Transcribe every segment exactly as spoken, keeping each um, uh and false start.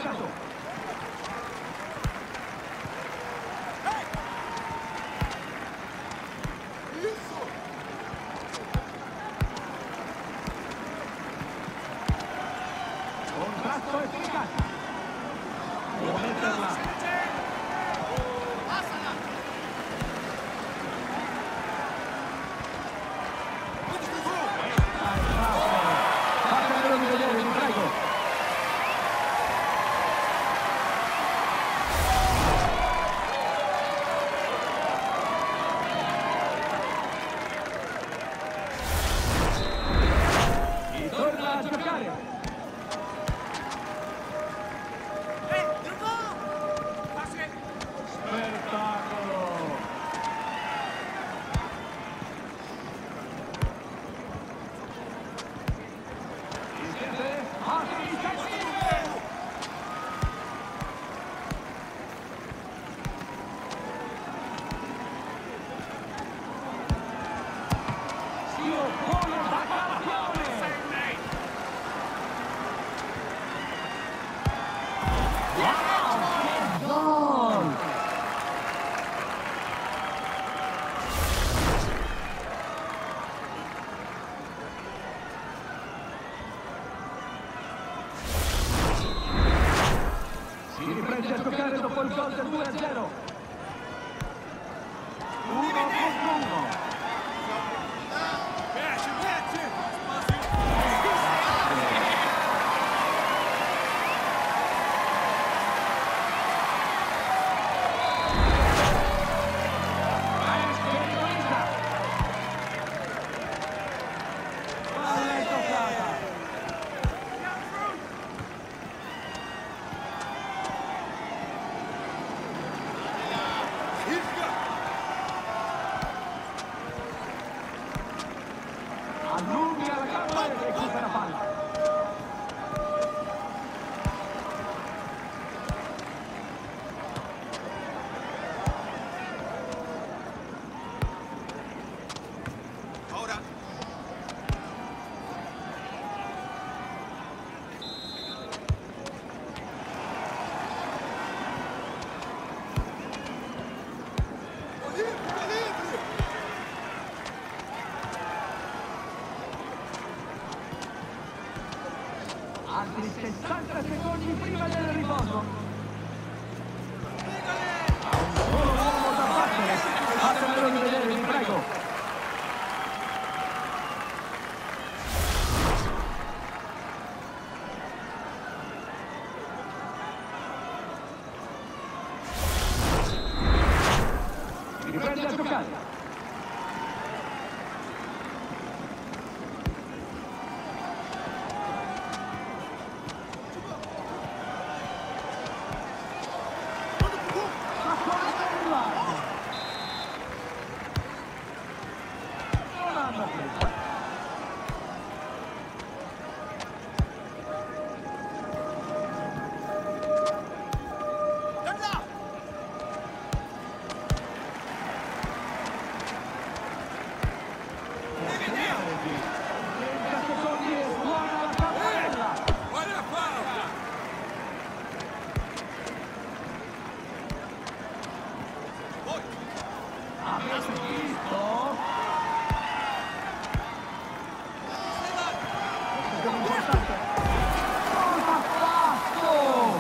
attaccato. Contrasto efficace. Può metterla. Fatemelo vedere, vi prego. Ritorna a giocare. Spettacolo! Siete assolutamente! Si oppone da campione! Si riprende a giocare dopo il gol del due a zero. uno contro uno. Palla toccata. Allunghi alla gamba e recupera palla. Ora. Altri sessanta secondi prima del riposo. Ha un solo uomo da battere. Fatemelo vedere, vi prego. Riprende a giocare. Non hanno preso. trenta secondi e suona la campanella. Avete visto? Questo è importante. Cosa ha fatto?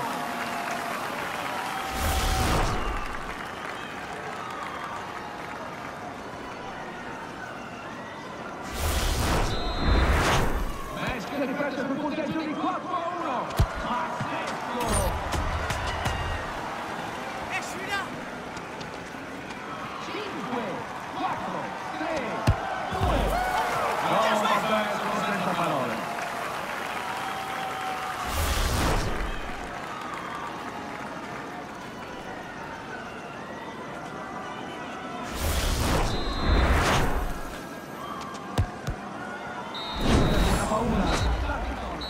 Messi riprende sul punteggio di quattro a uno. Pazzesco! cinque, quattro, tre, due. No, vabbè, sono senza parole. Una paura.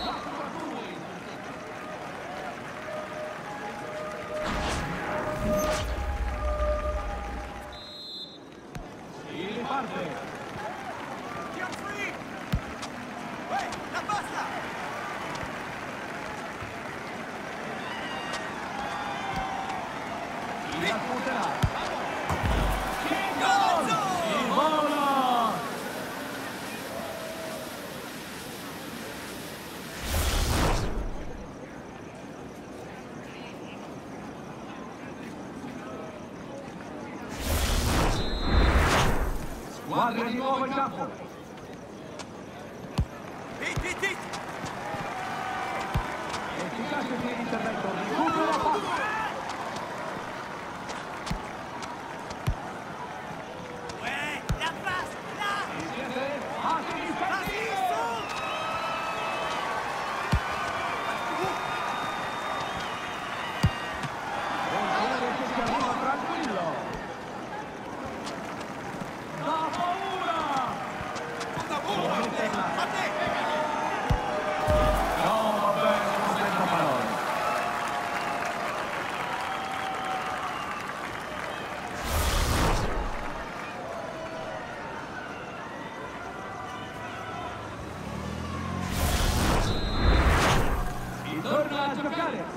spunterà. Che gol! Il vola! Squadra di nuovo in campo. Hit, hit, hit! Efficace il intervento, recupera la palla. Ouais, la passe, là! Il siete anche difensivo. Portiere che si arriva tranquillo. Da paura. Da buona! A te! No, va bene, non senza parole. Si torna a giocare.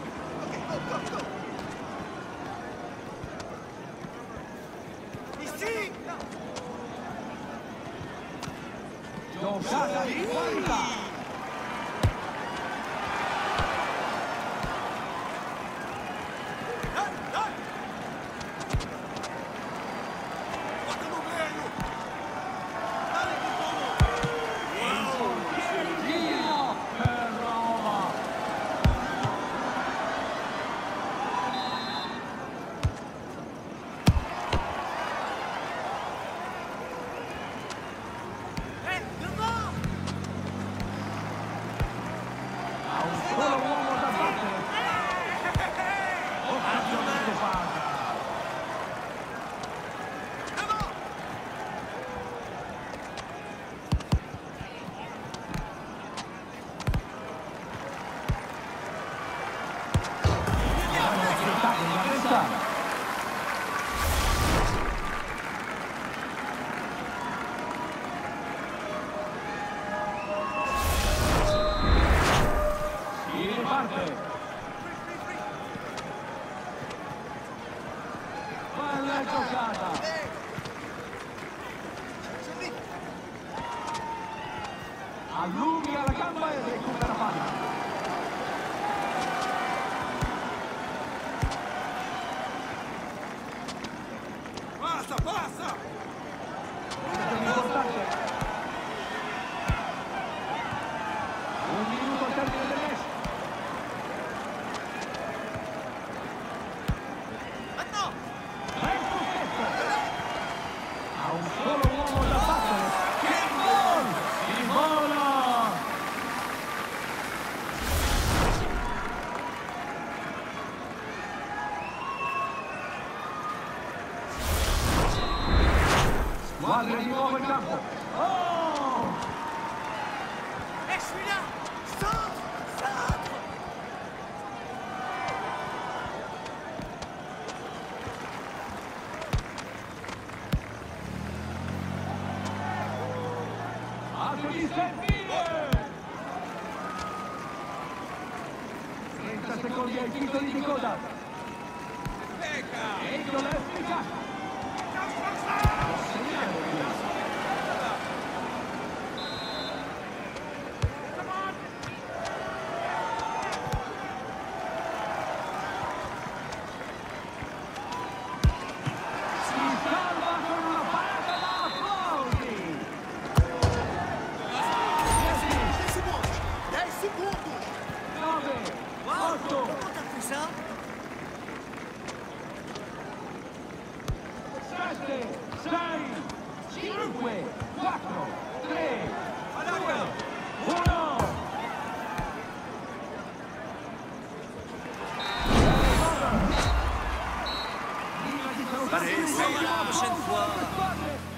Ici! Giocata di qualità. Dai, dai! Guardalo bene! Dai, che buono! Dio, che roba. Eh, devant! Ha un solo uomo da battere. Occasione stupenda. Devant! Hanno aspettato in avversario. Si riparte. Bella giocata. Allunga la gamba e recupera palla. Basta, basta! Questo è importante. Un minuto al termine del match. Maintenant! Ben successo. Ha un solo uomo da battere. Che gol! Si vola! Squadra di nuovo in campo. Oh! Eh, je suis là! Centre! Centre! Atto di servire! trenta secondi ai titoli di coda. Becca! E il gol è efficace. Si salva con una parata da applausi. dez segundos! dez segundos! nove, otto, Comment t'as fait ça? sette, sei, cinque, quattro, tre, due, uno. Prima di salutarci, Allez, essaye la prochaine fois. squadre.